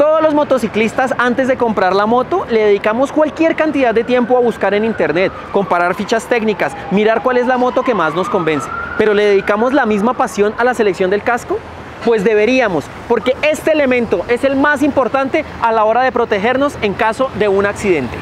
Todos los motociclistas antes de comprar la moto le dedicamos cualquier cantidad de tiempo a buscar en internet, comparar fichas técnicas, mirar cuál es la moto que más nos convence. ¿Pero le dedicamos la misma pasión a la selección del casco? Pues deberíamos, porque este elemento es el más importante a la hora de protegernos en caso de un accidente.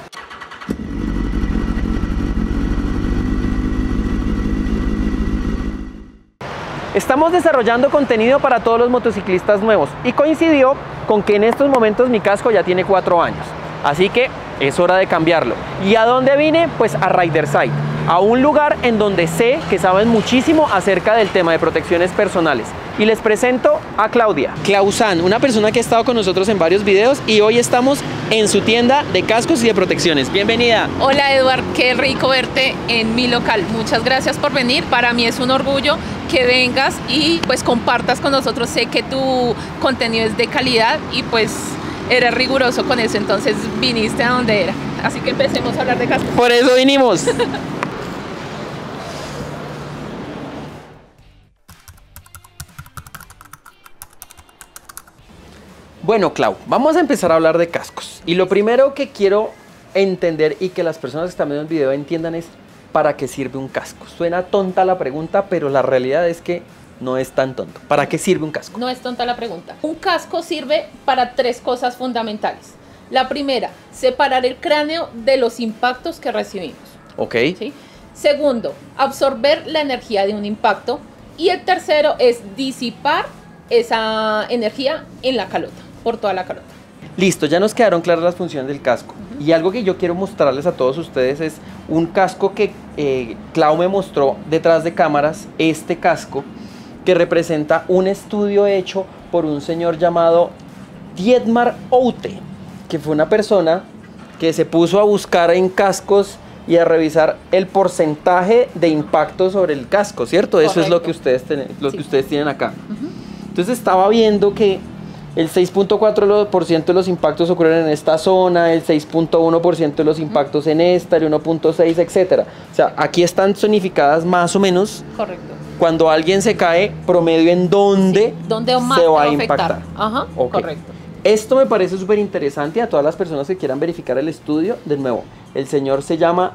Estamos desarrollando contenido para todos los motociclistas nuevos y coincidió con que en estos momentos mi casco ya tiene 4 años. Así que es hora de cambiarlo. ¿Y a dónde vine? Pues a Riderside, a un lugar en donde sé que saben muchísimo acerca del tema de protecciones personales. Y les presento a Claudia. Clausan, una persona que ha estado con nosotros en varios videos y hoy estamos en su tienda de cascos y de protecciones. Bienvenida. Hola Eduard, qué rico verte en mi local. Muchas gracias por venir. Para mí es un orgullo que vengas y pues compartas con nosotros. Sé que tu contenido es de calidad y pues eres riguroso con eso, entonces viniste a donde era. Así que empecemos a hablar de cascos. Por eso vinimos. Bueno, Clau, vamos a empezar a hablar de cascos. Y lo primero que quiero entender y que las personas que están viendo el video entiendan es ¿para qué sirve un casco? Suena tonta la pregunta, pero la realidad es que no es tan tonto. ¿Para qué sirve un casco? No es tonta la pregunta. Un casco sirve para 3 cosas fundamentales. La primera, separar el cráneo de los impactos que recibimos. Ok. ¿Sí? Segundo, absorber la energía de un impacto. Y el tercero es disipar esa energía en la calota, por toda la calota. Listo, ya nos quedaron claras las funciones del casco. Y algo que yo quiero mostrarles a todos ustedes es un casco que Clau me mostró detrás de cámaras, este casco, que representa un estudio hecho por un señor llamado Dietmar Oute, que fue una persona que se puso a buscar en cascos y a revisar el porcentaje de impacto sobre el casco, ¿cierto? Correcto. Eso es lo que ustedes tienen acá. Entonces estaba viendo que el 6.4% de los impactos ocurren en esta zona, el 6.1% de los impactos en esta, el 1.6%, etc. O sea, aquí están zonificadas más o menos. Correcto. Cuando alguien se cae, promedio en dónde se va a impactar. Ajá, okay. Correcto. Esto me parece súper interesante a todas las personas que quieran verificar el estudio. De nuevo, el señor se llama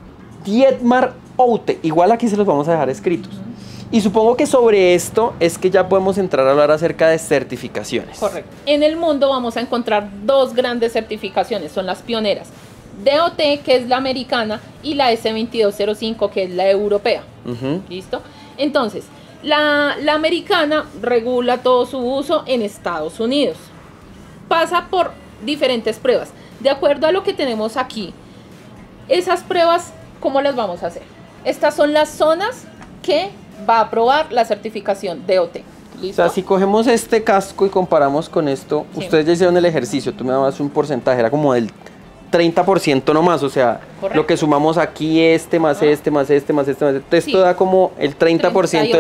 Dietmar Oute. Igual aquí se los vamos a dejar escritos. Y supongo que sobre esto es que ya podemos entrar a hablar acerca de certificaciones. Correcto. En el mundo vamos a encontrar 2 grandes certificaciones, son las pioneras. DOT, que es la americana, y la S2205, que es la europea. ¿Listo? Entonces, la americana regula todo su uso en Estados Unidos. Pasa por diferentes pruebas. De acuerdo a lo que tenemos aquí, esas pruebas, ¿cómo las vamos a hacer? Estas son las zonas que va a aprobar la certificación DOT. ¿Listo? O sea, si cogemos este casco y comparamos con esto, sí. Ustedes ya hicieron el ejercicio, tú me dabas un porcentaje, era como del 30% nomás, o sea, correcto. Lo que sumamos aquí, más este, más este, más este, más este, esto sí. Da como el 30%,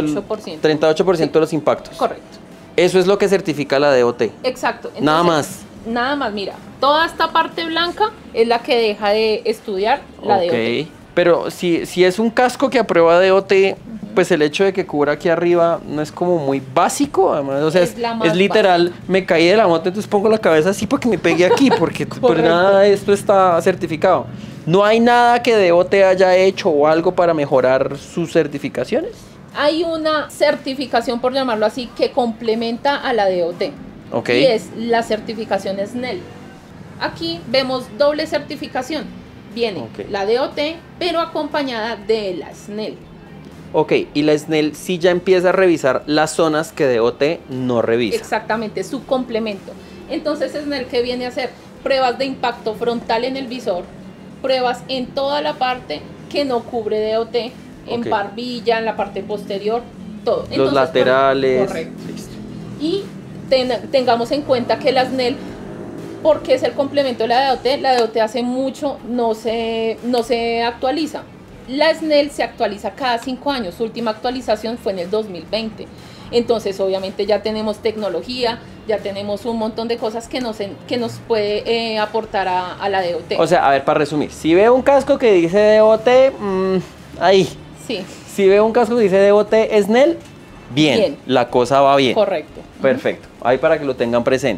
38% de los impactos. Correcto. Eso es lo que certifica la DOT. Exacto. Entonces, nada más. Nada más, mira, toda esta parte blanca es la que deja de estudiar la DOT. Pero si es un casco que aprueba DOT, pues el hecho de que cubra aquí arriba no es como muy básico, además, o sea, es literal, básica. Me caí de la moto, entonces pongo la cabeza así para que me pegue aquí, porque por nada de esto está certificado. ¿No hay nada que DOT haya hecho o algo para mejorar sus certificaciones? Hay una certificación, por llamarlo así, que complementa a la DOT. Y es la certificación SNEL. Aquí vemos doble certificación. Viene la DOT, pero acompañada de la SNEL. Ok, y la SNEL sí ya empieza a revisar las zonas que DOT no revisa. Exactamente, su complemento. Entonces SNEL, ¿qué viene a hacer? Pruebas de impacto frontal en el visor, pruebas en toda la parte que no cubre DOT, en barbilla, en la parte posterior, todo. Entonces, los laterales. Correcto. Listo. Y tengamos en cuenta que la SNEL, porque es el complemento de la DOT hace mucho no se actualiza. La SNEL se actualiza cada 5 años, su última actualización fue en el 2020. Entonces obviamente ya tenemos tecnología, ya tenemos un montón de cosas que nos puede aportar a la DOT. O sea, a ver, para resumir, si veo un casco que dice DOT, ahí. Sí. Si veo un casco que dice DOT SNEL, bien, la cosa va bien. Correcto. Perfecto, ahí para que lo tengan presente.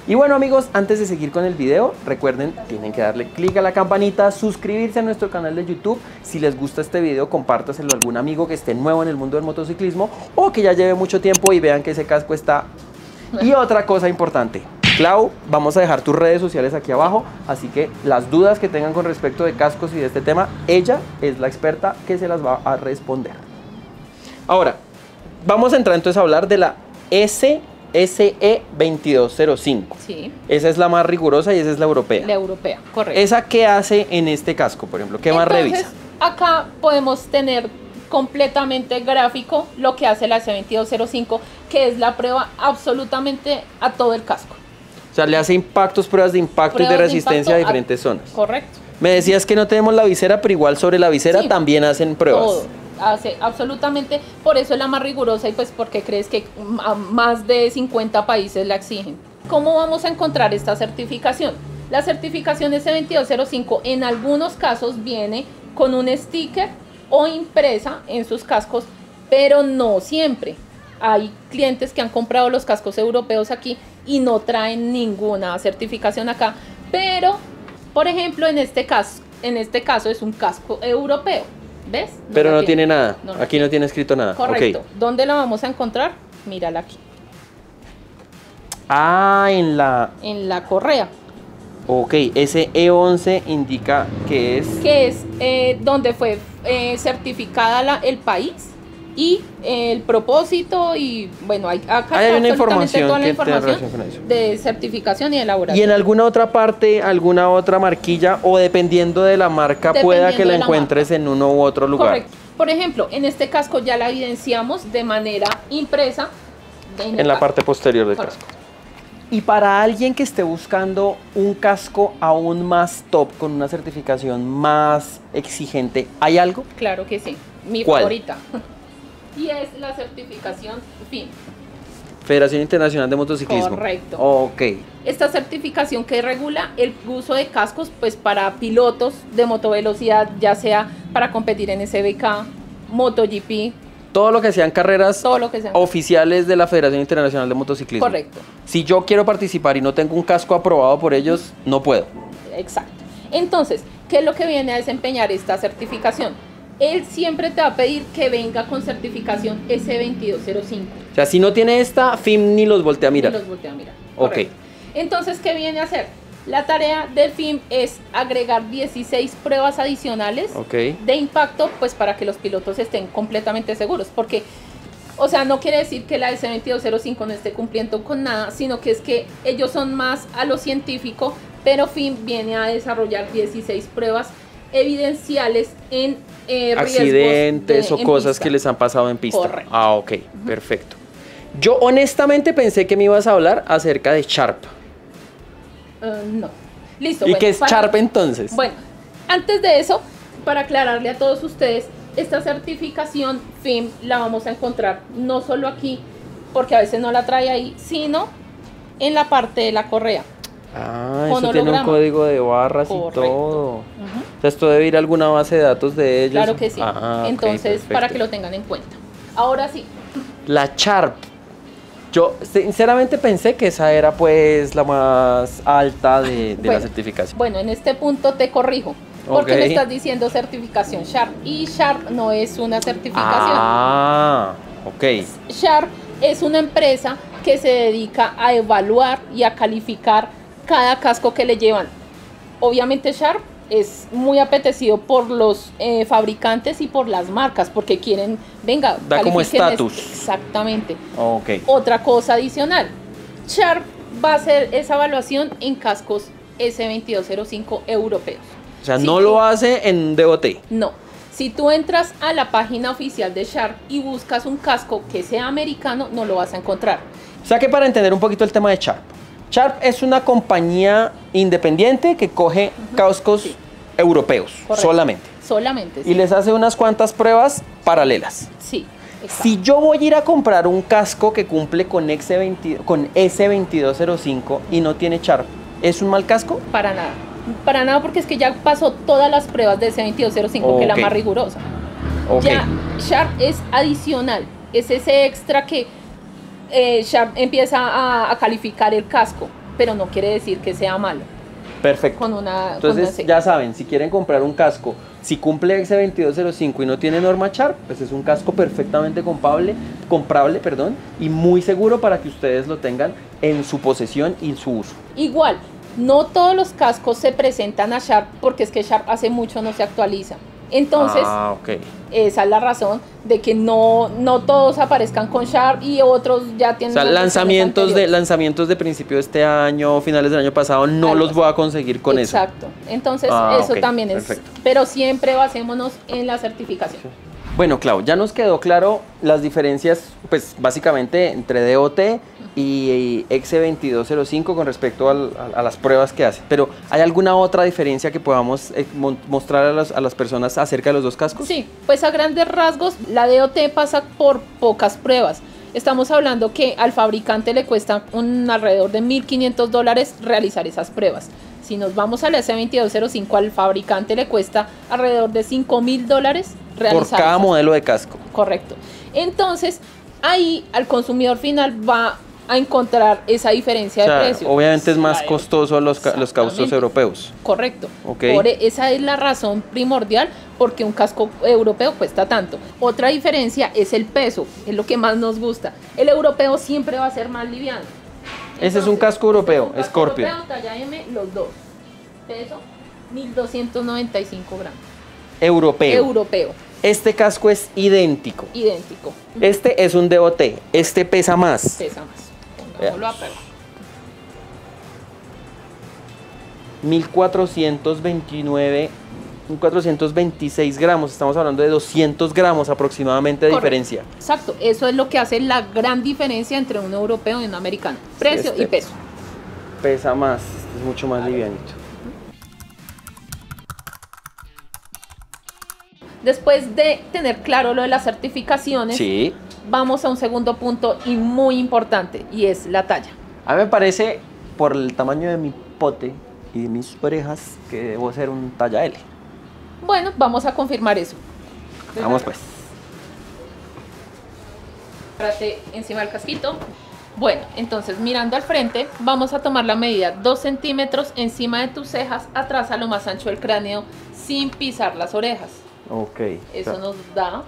Y bueno amigos, antes de seguir con el video, recuerden, tienen que darle clic a la campanita, suscribirse a nuestro canal de YouTube. Si les gusta este video, compártaselo a algún amigo que esté nuevo en el mundo del motociclismo o que ya lleve mucho tiempo y vean que ese casco está. Y otra cosa importante, Clau, vamos a dejar tus redes sociales aquí abajo, así que las dudas que tengan con respecto de cascos y de este tema, ella es la experta que se las va a responder. Ahora, vamos a entrar entonces a hablar de la SE2205. Sí. Esa es la más rigurosa y esa es la europea. La europea, correcto. ¿Esa qué hace en este casco, por ejemplo? ¿Qué más revisa? Acá podemos tener completamente gráfico lo que hace la SE2205, que es la prueba absolutamente a todo el casco. O sea, le hace impactos, pruebas de impacto y de resistencia a diferentes zonas. Correcto. Me decías que no tenemos la visera, pero igual sobre la visera sí, también hacen pruebas. Todo. Hace absolutamente, por eso es la más rigurosa y pues porque crees que a más de 50 países la exigen. ¿Cómo vamos a encontrar esta certificación? La certificación S2205 en algunos casos viene con un sticker o impresa en sus cascos, pero no siempre. Hay clientes que han comprado los cascos europeos aquí y no traen ninguna certificación acá, pero por ejemplo en este caso es un casco europeo. ¿Ves? Pero no tiene nada. Aquí no tiene escrito nada. Correcto. Okay. ¿Dónde la vamos a encontrar? Mírala aquí. Ah, en la correa. Ok, ese E11 indica que es... Que es donde fue certificada el país y el propósito y bueno, acá hay una información toda la que información tiene relación con eso. De certificación y elaboración. ¿Y en alguna otra parte, alguna otra marquilla o dependiendo de la marca pueda que la encuentres en uno u otro lugar? Correcto. Por ejemplo, en este casco ya la evidenciamos de manera impresa en la parte posterior del casco. Y para alguien que esté buscando un casco aún más top, con una certificación más exigente, ¿hay algo? Claro que sí. Mi ¿Cuál? favorita. Y es la certificación FIM. Federación Internacional de Motociclismo. Correcto. Ok. Esta certificación que regula el uso de cascos pues para pilotos de motovelocidad, ya sea para competir en SBK, MotoGP. Todo lo que sean carreras sean oficiales de la Federación Internacional de Motociclismo. Correcto. Si yo quiero participar y no tengo un casco aprobado por ellos, no puedo. Exacto. Entonces, ¿qué es lo que viene a desempeñar esta certificación? Él siempre te va a pedir que venga con certificación S2205. O sea, si no tiene esta, FIM ni los voltea a mirar. Ni los voltea a mirar. Ok. Correcto. Entonces, ¿qué viene a hacer? La tarea del FIM es agregar 16 pruebas adicionales de impacto, pues para que los pilotos estén completamente seguros. Porque, o sea, no quiere decir que la S2205 no esté cumpliendo con nada, sino que es que ellos son más a lo científico, pero FIM viene a desarrollar 16 pruebas evidenciales en accidentes o cosas que les han pasado en pista. Correcto. Ah, ok, perfecto. Yo honestamente pensé que me ibas a hablar acerca de Sharp. No. Listo. ¿Y qué es Sharp entonces? Bueno, antes de eso, para aclararle a todos ustedes, esta certificación FIM la vamos a encontrar no solo aquí, porque a veces no la trae ahí, sino en la parte de la correa. Ah, eso tiene un código de barras. Correcto. Y todo. O sea, esto debe ir a alguna base de datos de ellos. Claro que sí. Entonces, okay, para que lo tengan en cuenta. Ahora sí. La Sharp. Yo sinceramente pensé que esa era pues la más alta de la certificación. Bueno, en este punto te corrijo. Porque me estás diciendo certificación Sharp. Y Sharp no es una certificación. Ah, ok. Sharp es una empresa que se dedica a evaluar y a calificar cada casco que le llevan. Obviamente Sharp es muy apetecido por los fabricantes y por las marcas, porque quieren, venga, da como estatus. Exactamente. Okay. Otra cosa adicional, Sharp va a hacer esa evaluación en cascos S2205 europeos. O sea, no lo hace en DOT. No. Si tú entras a la página oficial de Sharp y buscas un casco que sea americano, no lo vas a encontrar. O sea que para entender un poquito el tema de Sharp, Sharp es una compañía independiente que coge cascos europeos. Correcto. Solamente. Sí. Y les hace unas cuantas pruebas paralelas. Sí. Exacto. Si yo voy a ir a comprar un casco que cumple con S2205 y no tiene Sharp, ¿es un mal casco? Para nada. Para nada, porque es que ya pasó todas las pruebas de S2205, que es la más rigurosa. Ya Sharp es adicional. Es ese extra que Sharp empieza a calificar el casco. pero no quiere decir que sea malo. Perfecto. Entonces, con ya saben, si quieren comprar un casco, si cumple X2205 y no tiene norma Sharp, pues es un casco perfectamente comprable, y muy seguro para que ustedes lo tengan en su posesión y en su uso. Igual, no todos los cascos se presentan a Sharp porque es que Sharp hace mucho no se actualiza. Entonces, esa es la razón de que no todos aparezcan con Sharp y otros ya tienen... O sea, lanzamientos de principio de este año, finales del año pasado, no los voy a conseguir con eso. Exacto. Entonces, eso también es... Perfecto. Pero siempre basémonos en la certificación. Bueno, Clau, ya nos quedó claro las diferencias, pues básicamente entre DOT y X2205 con respecto a las pruebas que hace. Pero, ¿hay alguna otra diferencia que podamos mostrar a las personas acerca de los dos cascos? Sí, pues a grandes rasgos, la DOT pasa por pocas pruebas. Estamos hablando que al fabricante le cuesta alrededor de $1.500 realizar esas pruebas. Si nos vamos al S2205, al fabricante le cuesta alrededor de $5.000 realizar. Por cada modelo de casco. Correcto. Entonces, ahí al consumidor final va a encontrar esa diferencia de precio. Obviamente es más costoso los cascos europeos. Correcto. Okay. Esa es la razón primordial porque un casco europeo cuesta tanto. Otra diferencia es el peso, es lo que más nos gusta. El europeo siempre va a ser más liviano. Ese es un casco europeo, es un casco Scorpion. Europeo, talla M, los dos. Peso, 1.295 gramos. Europeo. Este casco es idéntico. Idéntico. Este es un DOT. Este pesa más. Pesa más. Pongámoslo a prueba. 1.426 gramos. Estamos hablando de 200 gramos aproximadamente de diferencia. Exacto. Eso es lo que hace la gran diferencia entre un europeo y un americano. Precio y peso. Pesa más. Este es mucho más livianito. Después de tener claro lo de las certificaciones, sí, vamos a un segundo punto y muy importante, y es la talla. A mí me parece, por el tamaño de mi pote y de mis orejas, que debo ser un talla L. Bueno, vamos a confirmar eso. Vamos pues. Párate encima del casquito. Bueno, entonces mirando al frente, vamos a tomar la medida 2 centímetros encima de tus cejas, atrás a lo más ancho del cráneo, sin pisar las orejas. Ok. Eso nos da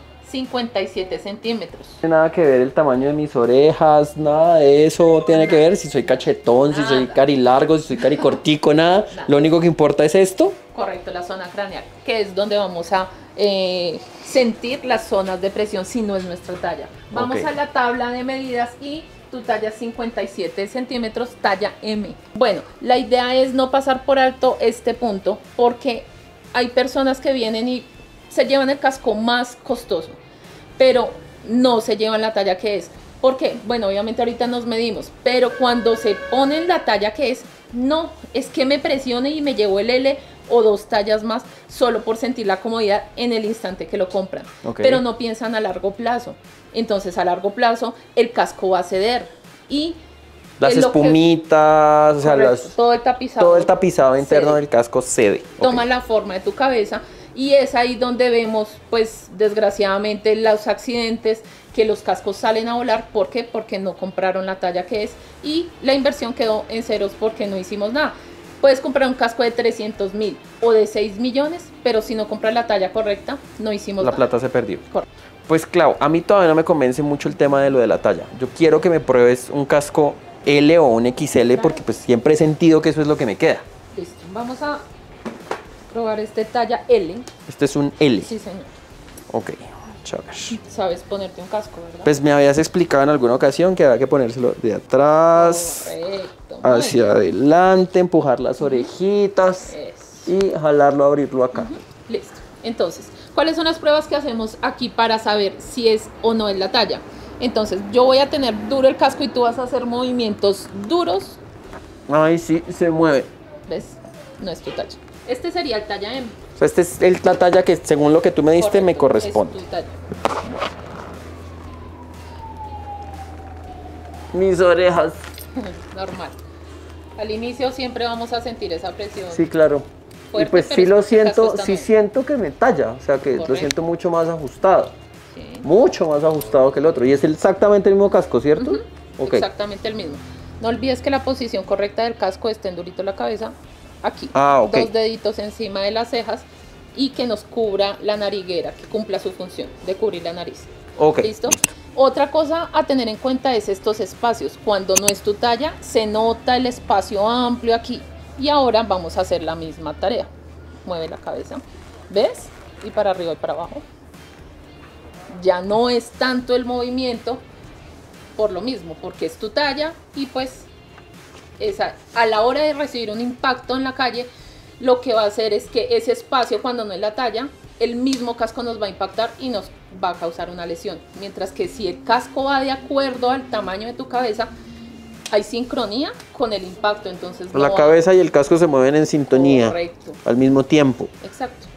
57 centímetros. No tiene nada que ver el tamaño de mis orejas, nada de eso tiene que ver si soy cachetón, si soy carilargo, si soy caricortico, nada. Lo único que importa es esto. Correcto, la zona craneal, que es donde vamos a sentir las zonas de presión si no es nuestra talla. Vamos a la tabla de medidas y tu talla 57 centímetros, talla M. Bueno, la idea es no pasar por alto este punto porque hay personas que vienen y se llevan el casco más costoso, pero no se llevan la talla que es. ¿Por qué? Bueno, obviamente ahorita nos medimos, pero cuando se ponen la talla que es, no, es que me presione y me llevo el L o 2 tallas más solo por sentir la comodidad en el instante que lo compran. Pero no piensan a largo plazo. Entonces a largo plazo el casco va a ceder y las espumitas, o sea, todo el tapizado interno del casco cede. Toma la forma de tu cabeza. Y es ahí donde vemos, pues, desgraciadamente los accidentes, que los cascos salen a volar. ¿Por qué? Porque no compraron la talla que es y la inversión quedó en ceros porque no hicimos nada. Puedes comprar un casco de 300.000 o de 6 millones, pero si no compras la talla correcta, no hicimos nada. La plata se perdió. Correcto. Pues, Clau, a mí todavía no me convence mucho el tema de lo de la talla. Yo quiero que me pruebes un casco L o un XL porque pues siempre he sentido que eso es lo que me queda. Listo, vamos a probar este talla L. Este es un L. Sí, señor. Ok, chévere. Sabes ponerte un casco, ¿verdad? Pues me habías explicado en alguna ocasión que había que ponérselo de atrás, hacia adelante, empujar las orejitas y jalarlo, abrirlo acá. Listo. Entonces, ¿cuáles son las pruebas que hacemos aquí para saber si es o no es la talla? Entonces, yo voy a tener duro el casco y tú vas a hacer movimientos duros. Ay, sí, se mueve. ¿Ves? No es tu talla. Este sería el talla M. O sea, esta es la talla que, según lo que tú me diste, me corresponde. Es tu talla. Mis orejas. Normal. Al inicio siempre vamos a sentir esa presión. Sí, claro. Fuerte, y pues sí lo siento, sí también. siento que me talla. O sea, que lo siento mucho más ajustado. Sí. Mucho más ajustado que el otro. Y es exactamente el mismo casco, ¿cierto? Exactamente el mismo. No olvides que la posición correcta del casco es tendurito la cabeza, aquí, ok. 2 deditos encima de las cejas y que nos cubra la nariguera, que cumpla su función de cubrir la nariz. Ok. ¿Listo? Otra cosa a tener en cuenta es estos espacios. Cuando no es tu talla, se nota el espacio amplio aquí. Y ahora vamos a hacer la misma tarea. Mueve la cabeza, ¿ves? Y para arriba y para abajo. Ya no es tanto el movimiento por lo mismo, porque es tu talla y pues a la hora de recibir un impacto en la calle, lo que va a hacer es que ese espacio, cuando no es la talla, el mismo casco nos va a impactar y nos va a causar una lesión. Mientras que si el casco va de acuerdo al tamaño de tu cabeza, hay sincronía con el impacto, entonces La cabeza y el casco se mueven en sintonía. Correcto. Al mismo tiempo. Exacto.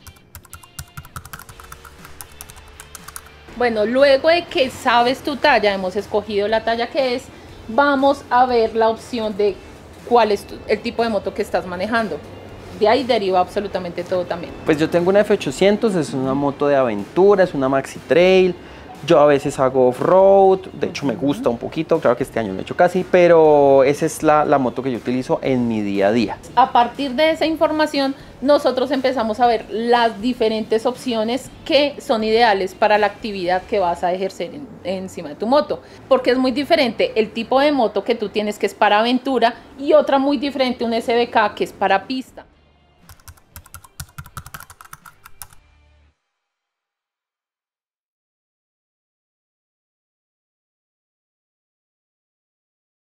Bueno, luego de que sabes tu talla, hemos escogido la talla que es, vamos a ver la opción de cuál es el tipo de moto que estás manejando. De ahí deriva absolutamente todo también. Pues yo tengo una F800, es una moto de aventura, es una maxi trail. Yo a veces hago off-road, de hecho me gusta un poquito, claro que este año no he hecho casi, pero esa es la moto que yo utilizo en mi día a día. A partir de esa información, nosotros empezamos a ver las diferentes opciones que son ideales para la actividad que vas a ejercer encima de tu moto. Porque es muy diferente el tipo de moto que tú tienes, que es para aventura, y otra muy diferente, un SBK, que es para pista.